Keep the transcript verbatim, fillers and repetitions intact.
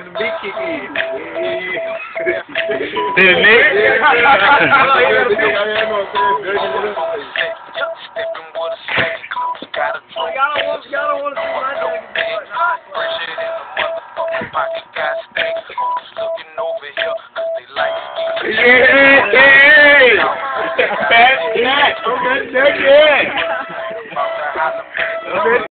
the big kick in. The nigga? Y'all don't want, y'all don't want to see my Yeah, yeah. Fat cat. Okay, yeah.